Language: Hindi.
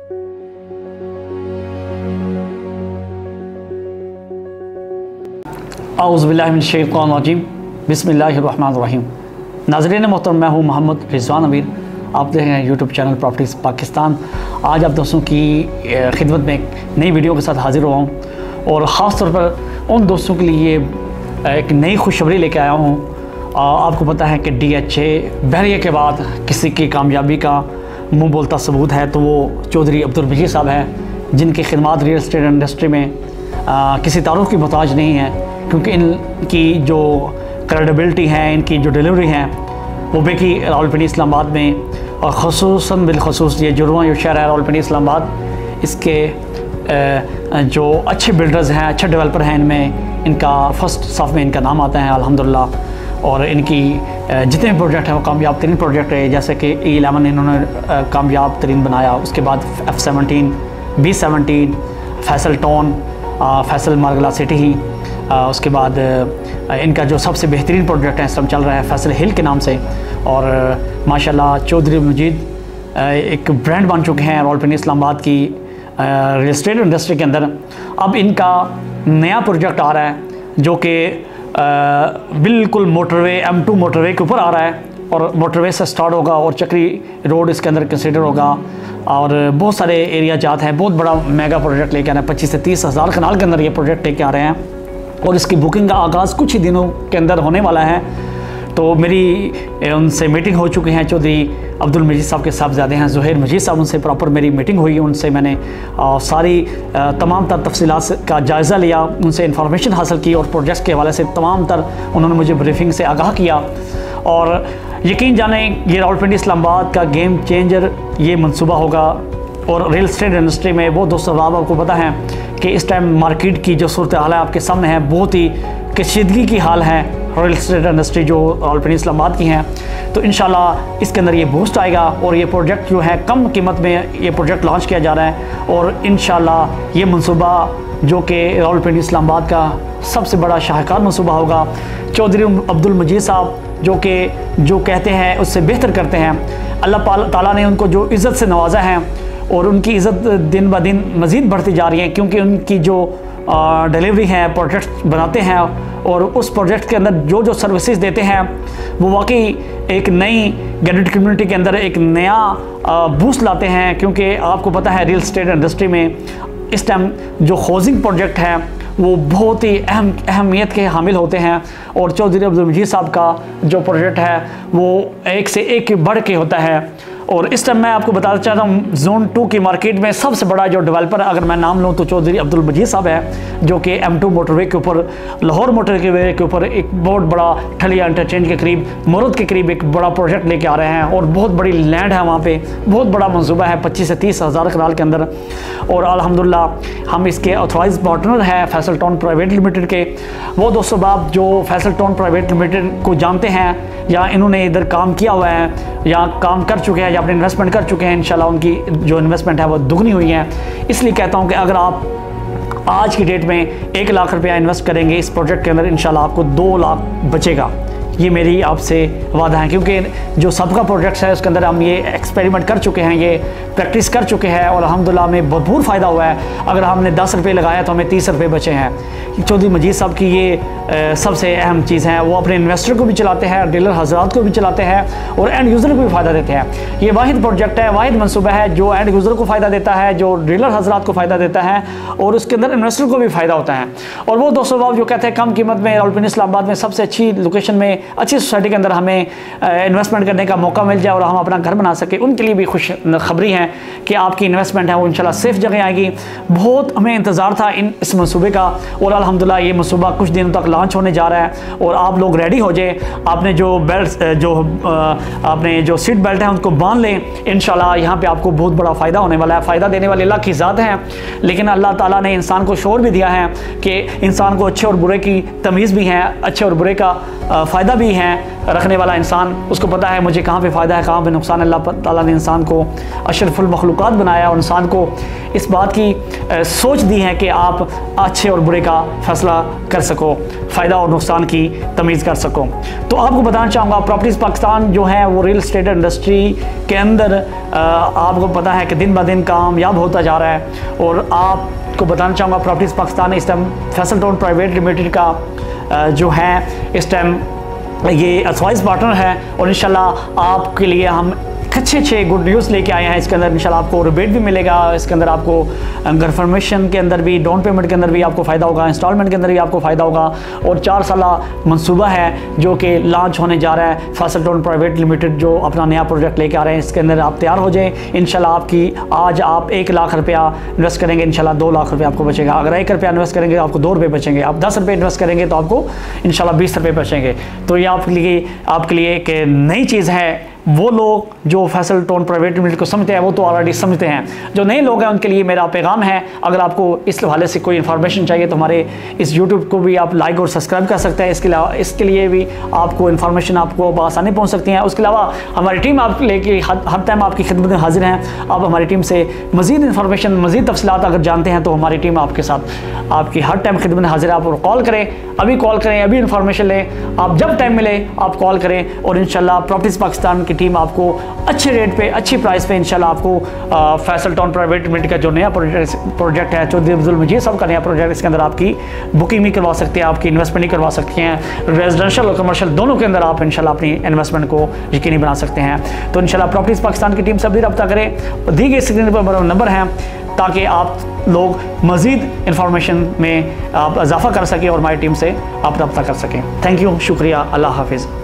औज़ुबिल्लाहिमिनश्शैतानिर्रजीम बिस्मिल्लाहिर्रहमानिर्रहीम। नाज़रीन मोहतरम, मैं हूँ मोहम्मद रिजवान अमीर। आप देख रहे हैं यूट्यूब चैनल प्रॉपर्टीज़ पाकिस्तान। आज आप दोस्तों की खिदमत में एक नई वीडियो के साथ हाज़िर हुआ हूँ और ख़ास तौर पर उन दोस्तों के लिए एक नई खुशखबरी लेके आया हूँ। आपको पता है कि DHA बहरिया के बाद किसी की कामयाबी का मुँह बोलता सबूत है तो वो चौधरी अब्दुल मजीद साहब हैं, जिनकी खिदमत रियल इस्टेट इंडस्ट्री में किसी तारुफ की मोहताज नहीं है, क्योंकि इनकी जो क्रेडिबिलिटी है, इनकी जो डिलीवरी है वो बेकी रावलपिंडी इस्लामाबाद में और ख़ुसूसन बिलखसूस ये जुर्मा जो शहर है रावलपिंडी इस्लामाबाद, इसके जो अच्छे बिल्डर्स हैं, अच्छे डेवलपर हैं, इनमें इनका फर्स्ट सफ़ में इनका नाम आता है अल्हम्दुलिल्लाह। और इनकी जितने भी प्रोजेक्ट हैं वो कामयाब तरीन प्रोजेक्ट है, जैसे कि E11 इन्होंने कामयाब तरीन बनाया, उसके बाद F17, B17, Faisal town, Faisal Margalla city ही, उसके बाद इनका जो सबसे बेहतरीन प्रोजेक्ट है इस टाइम चल रहा है फैसल हिल के नाम से। और माशाल्लाह चौधरी मजीद एक ब्रांड बन चुके हैं रावलपिंडी इस्लामाबाद की रियल एस्टेट इंडस्ट्री के अंदर। अब इनका नया प्रोजेक्ट आ रहा है जो कि बिल्कुल मोटरवे M2 मोटरवे के ऊपर आ रहा है और मोटरवे से स्टार्ट होगा और चक्री रोड इसके अंदर कंसिडर होगा और बहुत सारे एरिया जात हैं। बहुत बड़ा मेगा प्रोजेक्ट लेके आ रहे हैं, 25 से 30 हज़ार कनाल के अंदर ये प्रोजेक्ट लेके आ रहे हैं और इसकी बुकिंग का आगाज़ कुछ ही दिनों के अंदर होने वाला है। तो मेरी उनसे मीटिंग हो चुकी है, चौधरी अब्दुल मजीद साहब के साहबजादे हैं ज़ुहैर मजीद साहब, उनसे प्रॉपर मेरी मीटिंग हुई। उनसे मैंने सारी तमाम तर तफसीलात का जायज़ा लिया, उनसे इंफॉर्मेशन हासिल की और प्रोजेक्ट के हवाले से तमाम तर उन्होंने मुझे ब्रीफिंग से आगाह किया। और यकीन जाने ये रावलपिंडी इस्लामाबाद का गेम चेंजर ये मनसूबा होगा। और रियल एस्टेट इंडस्ट्री में वो दोस्तों आपको पता है कि इस टाइम मार्केट की जो सूरत हाल है आपके सामने है, बहुत ही कशीदगी की हाल है रियल एस्टेट इंडस्ट्री जो रावलपिंडी इस्लामाबाद की हैं। तो इंशाल्लाह इसके अंदर ये बूस्ट आएगा और ये प्रोजेक्ट जो है कम कीमत में ये प्रोजेक्ट लॉन्च किया जा रहा है और इंशाल्लाह ये मनसूबा जो कि रावलपिंडी इस्लामाबाद का सबसे बड़ा शाहकार मनसूबा होगा। चौधरी अब्दुल मजीद साहब जो कहते हैं उससे बेहतर करते हैं। अल्लाह ताला ने उनको जो इज़्ज़त से नवाजा है और उनकी इज़्ज़त दिन ब दिन मज़ीद बढ़ती जा रही है, क्योंकि उनकी जो डिलीवरी है, प्रोजेक्ट बनाते हैं और उस प्रोजेक्ट के अंदर जो सर्विसेज देते हैं वो वाकई एक नई गैडेड कम्युनिटी के अंदर एक नया बूस्ट लाते हैं। क्योंकि आपको पता है रियल एस्टेट इंडस्ट्री में इस टाइम जो हाउसिंग प्रोजेक्ट है वो बहुत ही अहमियत के हामिल होते हैं और चौधरी अब्दुल मजीद साहब का जो प्रोजेक्ट है वो एक से एक बढ़ के होता है। और इस टाइम मैं आपको बताना चाहता हूँ जोन 2 की मार्केट में सबसे बड़ा जो डेवलपर अगर मैं नाम लूँ तो चौधरी अब्दुल मजीद साहब है, जो कि M2 मोटरवे के ऊपर, लाहौर मोटरवे के ऊपर एक बहुत बड़ा ठलिया इंटरचेंज के करीब, मुरुद के करीब एक बड़ा प्रोजेक्ट लेके आ रहे हैं और बहुत बड़ी लैंड है वहाँ पे, बहुत बड़ा मंसूबा है 25 से 30 हज़ार कनाल के अंदर। और अल्हम्दुलिल्लाह हम इसके ऑथराइज पार्टनर हैं फैसल टाउन प्राइवेट लिमिटेड के। वो दोस्तों बाप जो फैसल टाउन प्राइवेट लिमिटेड को जानते हैं या इन्होंने इधर काम किया हुआ है या काम कर चुके हैं या अपने इन्वेस्टमेंट कर चुके हैं, इंशाल्लाह उनकी जो इन्वेस्टमेंट है वो दुगनी हुई है। इसलिए कहता हूं कि अगर आप आज की डेट में 1 लाख रुपया इन्वेस्ट करेंगे इस प्रोजेक्ट के अंदर, इंशाल्लाह आपको 2 लाख बचेगा। ये मेरी आपसे वादा है, क्योंकि जो सबका प्रोजेक्ट्स है उसके अंदर हम ये एक्सपेरिमेंट कर चुके हैं, ये प्रैक्टिस कर चुके हैं और अल्हम्दुलिल्लाह में भरपूर फ़ायदा हुआ है। अगर हमने 10 रुपये लगाया तो हमें 30 रुपये बचे हैं। चौधरी मजीद साहब की ये सबसे अहम चीज़ है, वो अपने इन्वेस्टर को भी चलाते हैं, डीलर हजरात को भी चलाते हैं और एंड यूज़र को भी फ़ायदा देते हैं। ये वाहिद प्रोजेक्ट है, वाहिद मनसूबा है जो एंड यूज़र को फ़ायदा देता है, जो डीलर हजरात को फ़ायदा देता है और उसके अंदर इन्वेस्टर को भी फ़ायदा होता है। और वो दोस्तों बाब जो कहते हैं कम कीमत में रावलपिंडी इस्लामाबाद में सबसे अच्छी लोकेशन में, अच्छी सोसाइटी के अंदर हमें इन्वेस्टमेंट करने का मौका मिल जाए और हम अपना घर बना सके, उनके लिए भी खुश खबरी है कि आपकी इन्वेस्टमेंट है वो इंशाल्लाह सेफ जगह आएगी। बहुत हमें इंतज़ार था इस मंसूबे का और अल्हम्दुलिल्लाह ये मंसूबा कुछ दिनों तक लॉन्च होने जा रहा है और आप लोग रेडी हो जाए। आपने जो बेल्ट आपने जो सीट बेल्ट है उनको बांध लें। इंशाल्लाह यहाँ पे आपको बहुत बड़ा फ़ायदा होने वाला है। फ़ायदा देने वाले अल्लाह की ज़ात है, लेकिन अल्लाह ताला ने इंसान को शौर भी दिया है कि इंसान को अच्छे और बुरे की तमीज़ भी है, अच्छे और बुरे का फ़ायदा भी है रखने वाला इंसान, उसको पता है मुझे कहाँ पे फ़ायदा है, कहाँ पे नुकसान। अल्लाह ताला ने इंसान को अशरफुल मखलूक़ात बनाया और इंसान को इस बात की सोच दी है कि आप अच्छे और बुरे का फ़ैसला कर सको, फ़ायदा और नुकसान की तमीज़ कर सको। तो आपको बताना चाहूँगा, प्रॉपर्टीज़ पाकिस्तान जो है वो रियल इस्टेट इंडस्ट्री के अंदर आपको पता है कि दिन ब दिन कामयाब होता जा रहा है। और आपको बताना चाहूँगा, प्रॉपर्टीज़ पाकिस्तान इस time Faisal town private limited का जो है इस टाइम ये अथवाइज पार्टनर है। और इंशाल्लाह आपके लिए हम अच्छे गुड न्यूज़ लेके आए हैं। इसके अंदर इंशाल्लाह आपको रिबेट भी मिलेगा, इसके अंदर आपको कन्फर्मेशन के अंदर भी, डाउन पेमेंट के अंदर भी आपको फ़ायदा होगा, इंस्टॉलमेंट के अंदर भी आपको फ़ायदा होगा। और 4 साला मंसूबा है जो कि लॉन्च होने जा रहा है। फैसल टोन प्राइवेट लिमिटेड जो अपना नया प्रोजेक्ट लेके आ रहे हैं, इसके अंदर आप तैयार हो जाएँ। इंशाल्लाह आपकी आज आप 1 लाख रुपया इन्वेस्ट करेंगे, इंशाल्लाह 2 लाख रुपये आपको बचेगा। अगर 1 रुपया इन्वेस्ट करेंगे तो आपको 2 रुपये बचेंगे। आप 10 रुपये इन्वेस्ट करेंगे तो आपको इंशाल्लाह 20 रुपये बचेंगे। तो ये आपके लिए एक नई चीज़ है। वो लोग जो फैसल टोन प्राइवेट लिमिटेड को समझते हैं वो तो ऑलरेडी समझते हैं। जो नए लोग हैं उनके लिए मेरा पैगाम है, अगर आपको इस हवाले से कोई इन्फॉर्मेशन चाहिए तो हमारे इस यूट्यूब को भी आप लाइक और सब्सक्राइब कर सकते हैं। इसके लिए भी आपको इन्फॉर्मेशन आपको बआसानी पहुंच सकती है। उसके अलावा हमारी टीम आप लेके हर टाइम आपकी खिदमत में हाजिर हैं। आप हमारी टीम से मज़ीद इन्फॉर्मेशन, मज़ीद तफसीलात अगर जानते हैं तो हमारी टीम आपके साथ आपकी हर टाइम खिदमत में हाजिर है। आप कॉल करें, अभी कॉल करें, अभी इन्फॉर्मेशन लें। आप जब टाइम मिले आप कॉल करें और इंशाल्लाह प्रॉपर्टीज़ पाकिस्तान की टीम आपको अच्छे रेट पे, अच्छी प्राइस पे इंशाल्लाह आपको फैसल टाउन प्राइवेट लिमिटेड का जो नया प्रोजेक्ट है, चौधरी अब्दुल मजीद साहब का नया प्रोजेक्ट, इसके अंदर आपकी बुकिंग भी करवा सकते हैं, आपकी इन्वेस्टमेंट भी करवा सकते हैं। रेजिडेंशियल और कमर्शियल दोनों के अंदर आप इंशाल्लाह अपनी इन्वेस्टमेंट को यकीनी बना सकते हैं। तो इंशाल्लाह प्रॉपर्टीज़ पाकिस्तान की टीम से भी रब्ता करें। दी गई स्क्रीन पर हमारा नंबर है ताकि आप लोग मज़ीद इन्फॉर्मेशन में आप इजाफा कर सकें और हमारी टीम से आप रब्ता कर सकें। थैंक यू, शुक्रिया, अल्लाह हाफिज़।